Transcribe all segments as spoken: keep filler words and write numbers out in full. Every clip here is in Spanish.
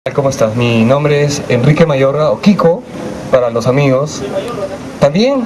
¿Cómo estás? Mi nombre es Enrique Mayorga, o Kiko, para los amigos. También.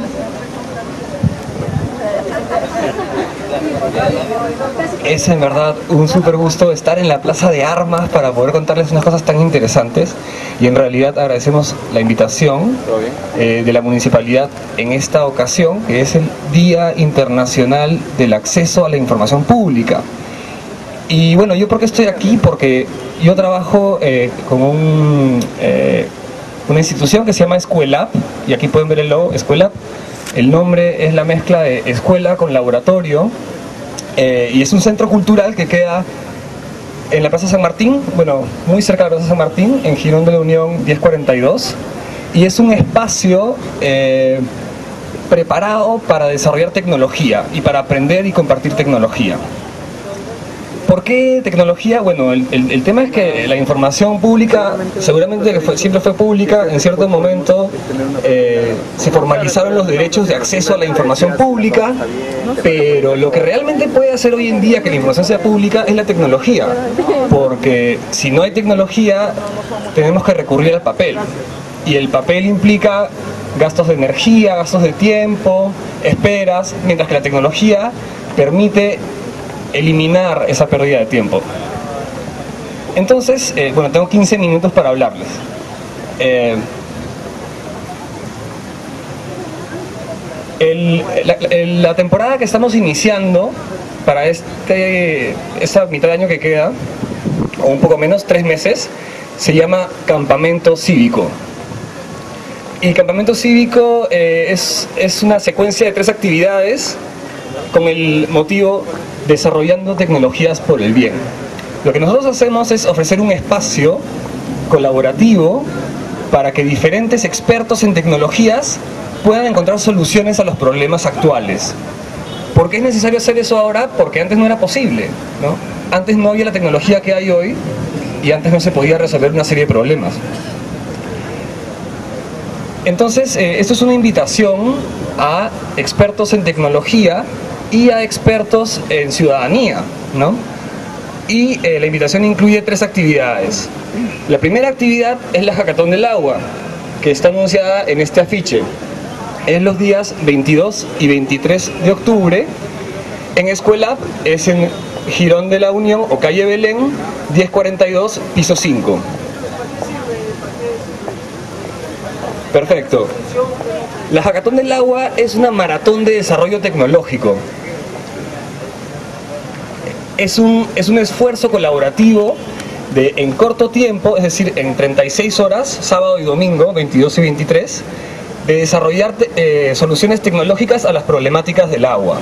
Es en verdad un súper gusto estar en la Plaza de Armas para poder contarles unas cosas tan interesantes, y en realidad agradecemos la invitación eh, de la municipalidad en esta ocasión, que es el Día Internacional del Acceso a la Información Pública. Y bueno, ¿yo por qué estoy aquí? Porque yo trabajo eh, con un, eh, una institución que se llama Escuelab, y aquí pueden ver el logo, Escuelab. El nombre es la mezcla de escuela con laboratorio, eh, y es un centro cultural que queda en la Plaza San Martín, bueno, muy cerca de la Plaza San Martín, en Girón de la Unión diez cuarenta y dos, y es un espacio eh, preparado para desarrollar tecnología y para aprender y compartir tecnología. ¿Por qué tecnología? Bueno, el, el, el tema es que la información pública, seguramente que fue, siempre fue pública, en cierto momento eh, se formalizaron los derechos de acceso a la información pública, pero lo que realmente puede hacer hoy en día que la información sea pública es la tecnología, porque si no hay tecnología tenemos que recurrir al papel, y el papel implica gastos de energía, gastos de tiempo, esperas, mientras que la tecnología permite eliminar esa pérdida de tiempo. Entonces, eh, bueno, tengo quince minutos para hablarles. Eh, el, la, el, la temporada que estamos iniciando para este, esta mitad de año que queda, o un poco menos, tres meses, se llama Campamento Cívico. Y Campamento Cívico eh, es, es una secuencia de tres actividades con el motivo desarrollando tecnologías por el bien. Lo que nosotros hacemos es ofrecer un espacio colaborativo para que diferentes expertos en tecnologías puedan encontrar soluciones a los problemas actuales. ¿Por qué es necesario hacer eso ahora? Porque antes no era posible, ¿no? Antes no había la tecnología que hay hoy y antes no se podía resolver una serie de problemas. Entonces, eh, esto es una invitación a expertos en tecnología y a expertos en ciudadanía, ¿no? Y eh, la invitación incluye tres actividades. La primera actividad es la Hackathon del Agua, que está anunciada en este afiche. Es los días veintidós y veintitrés de octubre. En Escuelab es en Girón de la Unión o calle Belén, diez cuarenta y dos, piso cinco. Perfecto. La Hackathon del Agua es una maratón de desarrollo tecnológico. Es un, es un esfuerzo colaborativo de, en corto tiempo, es decir, en treinta y seis horas, sábado y domingo, veintidós y veintitrés, de desarrollar eh, soluciones tecnológicas a las problemáticas del agua.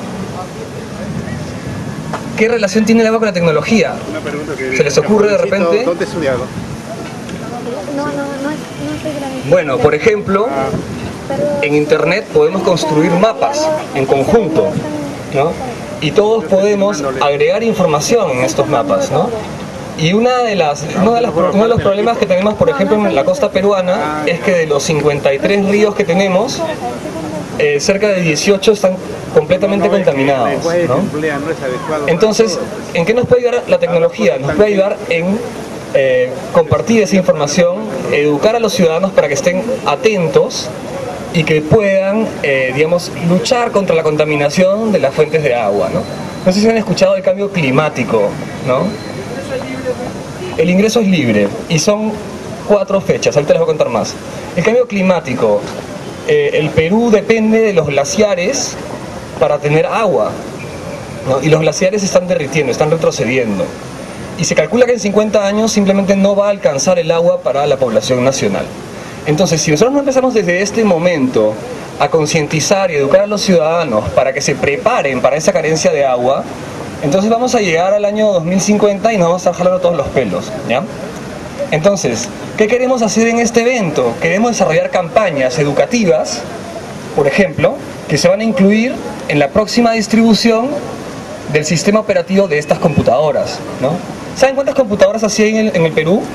¿Qué relación tiene el agua con la tecnología? Una pregunta que ¿Se les ocurre de repente? ¿Dónde estudiado? No, no, no, no soy grande. Bueno, por ejemplo, en internet podemos construir mapas en conjunto, ¿no? Y todos podemos agregar información en estos mapas, ¿no? Y una de las, uno, de las, uno de los problemas que tenemos, por ejemplo, en la costa peruana, es que de los cincuenta y tres ríos que tenemos, eh, cerca de dieciocho están completamente contaminados, ¿no? Entonces, ¿en qué nos puede ayudar la tecnología? Nos puede ayudar en eh, compartir esa información, educar a los ciudadanos para que estén atentos y que puedan, eh, digamos, luchar contra la contaminación de las fuentes de agua, ¿no? No sé si han escuchado el cambio climático, ¿no? El ingreso es libre y son cuatro fechas, ahorita les voy a contar más. El cambio climático, eh, el Perú depende de los glaciares para tener agua, ¿no? Y los glaciares están derritiendo, están retrocediendo. Y se calcula que en cincuenta años simplemente no va a alcanzar el agua para la población nacional. Entonces, si nosotros no empezamos desde este momento a concientizar y educar a los ciudadanos para que se preparen para esa carencia de agua, entonces vamos a llegar al año dos mil cincuenta y nos vamos a estar jalando todos los pelos, ¿ya? Entonces, ¿qué queremos hacer en este evento? Queremos desarrollar campañas educativas, por ejemplo, que se van a incluir en la próxima distribución del sistema operativo de estas computadoras, ¿no? ¿Saben cuántas computadoras así hay en el, en el Perú?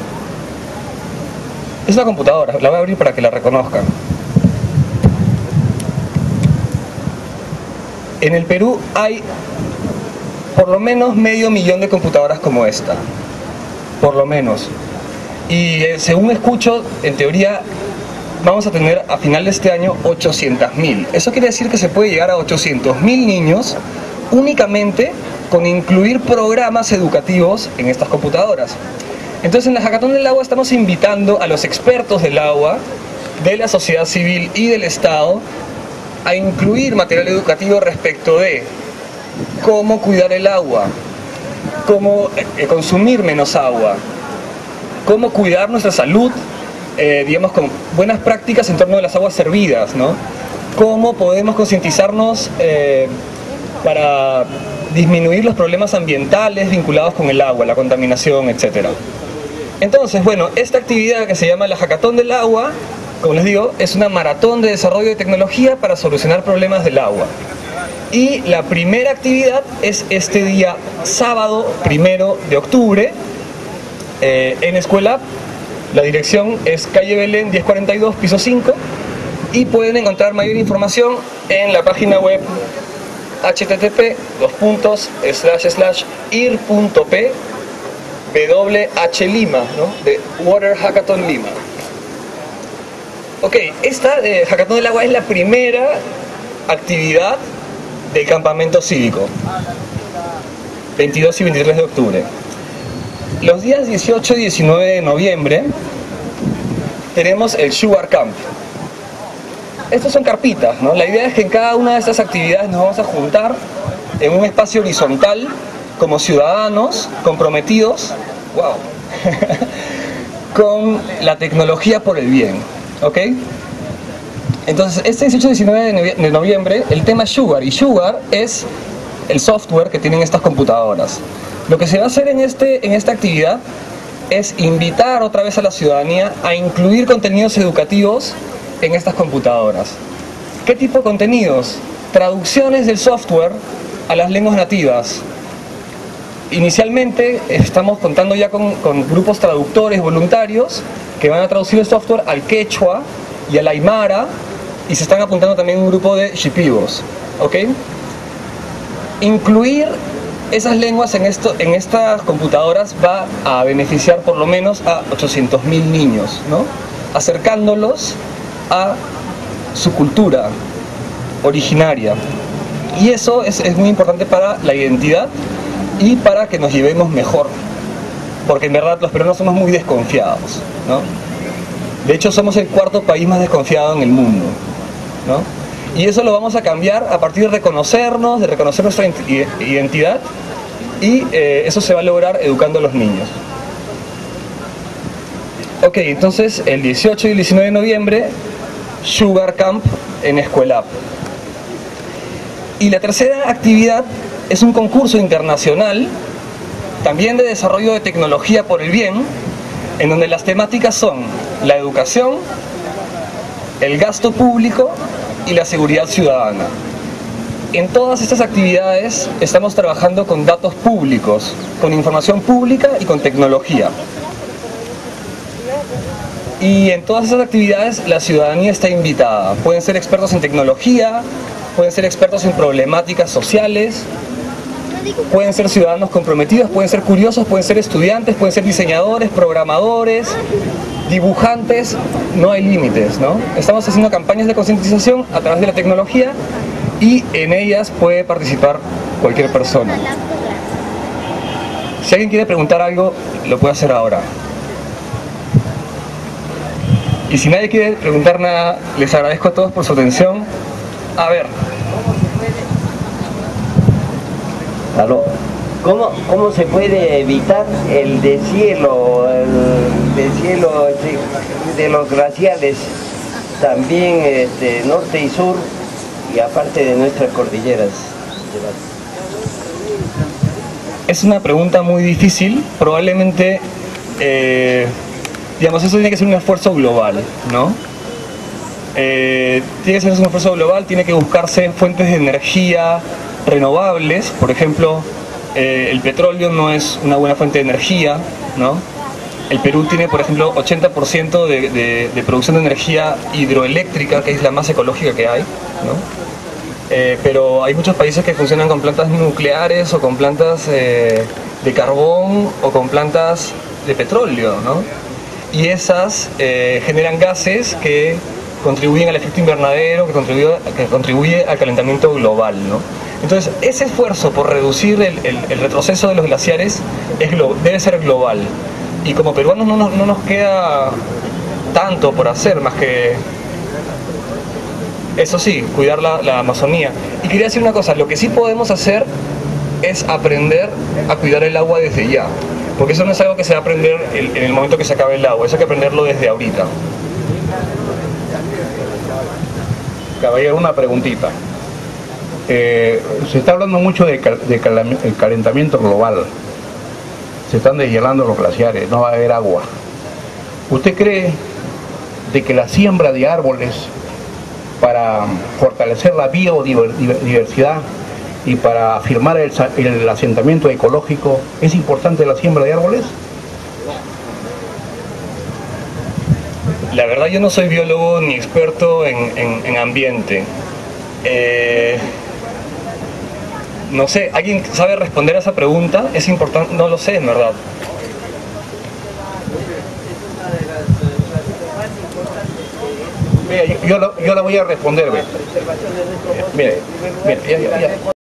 Es una computadora, la voy a abrir para que la reconozcan. En el Perú hay por lo menos medio millón de computadoras como esta, por lo menos. Y eh, según escucho, en teoría vamos a tener a final de este año ochocientos mil. Eso quiere decir que se puede llegar a ochocientos mil niños únicamente con incluir programas educativos en estas computadoras. Entonces en la Hackathon del Agua estamos invitando a los expertos del agua, de la sociedad civil y del Estado a incluir material educativo respecto de cómo cuidar el agua, cómo eh, consumir menos agua, cómo cuidar nuestra salud, eh, digamos, con buenas prácticas en torno a las aguas servidas, ¿no? Cómo podemos concientizarnos eh, para disminuir los problemas ambientales vinculados con el agua, la contaminación, etcétera. Entonces, bueno, esta actividad que se llama la Hackathon del Agua, como les digo, es una maratón de desarrollo de tecnología para solucionar problemas del agua. Y la primera actividad es este día sábado primero de octubre eh, en Escuela. La dirección es calle Belén diez cuarenta y dos, piso cinco, y pueden encontrar mayor información en la página web h t t p dos puntos slash slash ir punto p w h Lima, ¿no? De Water Hackathon Lima. Ok, esta eh, Hackathon del Agua es la primera actividad del campamento cívico, veintidós y veintitrés de octubre. Los días dieciocho y diecinueve de noviembre tenemos el Sugar Camp. Estos son carpitas, ¿no? La idea es que en cada una de estas actividades nos vamos a juntar en un espacio horizontal como ciudadanos comprometidos, wow, con la tecnología por el bien, ¿ok? Entonces, este dieciocho y diecinueve de noviembre, el tema es Sugar, y Sugar es el software que tienen estas computadoras. Lo que se va a hacer en, este, en esta actividad es invitar otra vez a la ciudadanía a incluir contenidos educativos en estas computadoras. ¿Qué tipo de contenidos? Traducciones del software a las lenguas nativas. Inicialmente estamos contando ya con, con grupos traductores voluntarios que van a traducir el software al quechua y al aymara, y se están apuntando también un grupo de shipibos, ¿ok? Incluir esas lenguas en, esto, en estas computadoras va a beneficiar por lo menos a ochocientos mil niños, ¿no? Acercándolos a su cultura originaria. Y eso es, es muy importante para la identidad y para que nos llevemos mejor, porque en verdad los peruanos somos muy desconfiados, ¿no? De hecho somos el cuarto país más desconfiado en el mundo, ¿no? Y eso lo vamos a cambiar a partir de reconocernos, de reconocer nuestra identidad, y eh, eso se va a lograr educando a los niños. Ok, entonces el dieciocho y el diecinueve de noviembre, Sugar Camp en Escuela. Y la tercera actividad es un concurso internacional, también de desarrollo de tecnología por el bien, en donde las temáticas son la educación, el gasto público y la seguridad ciudadana. En todas estas actividades estamos trabajando con datos públicos, con información pública y con tecnología. Y en todas esas actividades la ciudadanía está invitada. Pueden ser expertos en tecnología, pueden ser expertos en problemáticas sociales, pueden ser ciudadanos comprometidos, pueden ser curiosos, pueden ser estudiantes, pueden ser diseñadores, programadores, dibujantes, no hay límites, ¿no? Estamos haciendo campañas de concientización a través de la tecnología y en ellas puede participar cualquier persona. Si alguien quiere preguntar algo, lo puede hacer ahora. Y si nadie quiere preguntar nada, les agradezco a todos por su atención. A ver. ¿Aló? ¿Cómo, ¿Cómo se puede evitar el deshielo, el deshielo de, de los glaciales, también este, norte y sur, y aparte de nuestras cordilleras? Es una pregunta muy difícil, probablemente, eh, digamos, eso tiene que ser un esfuerzo global, ¿no? Eh, tiene que ser un esfuerzo global, tiene que buscarse fuentes de energía renovables. Por ejemplo, eh, el petróleo no es una buena fuente de energía, ¿no? El Perú tiene, por ejemplo, ochenta por ciento de, de, de producción de energía hidroeléctrica, que es la más ecológica que hay, ¿no? Eh, pero hay muchos países que funcionan con plantas nucleares o con plantas eh, de carbón o con plantas de petróleo, ¿no? y esas eh, generan gases que contribuyen al efecto invernadero, que contribuye, que contribuye al calentamiento global, ¿no? Entonces, ese esfuerzo por reducir el, el, el retroceso de los glaciares es glo- debe ser global. Y como peruanos no nos, no nos queda tanto por hacer, más que, eso sí, cuidar la, la Amazonía. Y quería decir una cosa, lo que sí podemos hacer es aprender a cuidar el agua desde ya. Porque eso no es algo que se va a aprender en, en el momento que se acabe el agua, eso hay que aprenderlo desde ahorita. Caballero, una preguntita. Eh, se está hablando mucho de, cal- de cal- el calentamiento global. Se están deshielando los glaciares, no va a haber agua. ¿Usted cree de que la siembra de árboles para fortalecer la biodiversidad y para afirmar el, sa- el asentamiento ecológico es importante la siembra de árboles? La verdad yo no soy biólogo ni experto en, en, en ambiente. Eh, no sé, ¿alguien sabe responder a esa pregunta? Es importante, no lo sé, en verdad. Mira, yo, yo la, yo la voy a responder, ve. Mire, mire, ya, ya, ya.